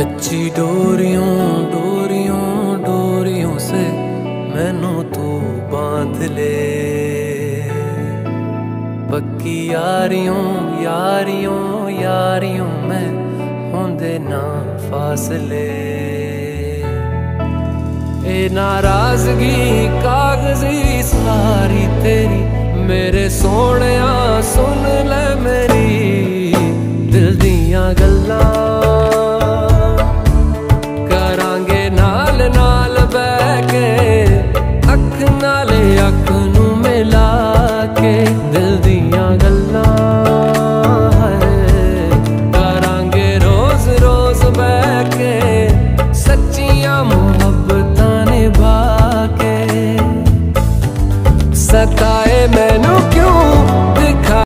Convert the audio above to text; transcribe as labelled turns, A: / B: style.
A: कच्ची डोरियों डोरियों डोरियों से मैनू तू बांध ले, पक्की यारियों यारियों यारियों में होंदे ना फासले। ए नाराजगी कागजी सारी तेरी मेरे सोहणिया सुन ले मेरी दिल दियां गल्लां करांगे नाल नाल बैठ के अख नाले अख नू मिला के दिल दियां गल्लां करांगे रोज रोज बैठ के सच्चियां मोहब्बतां निभा के। सताए मैनू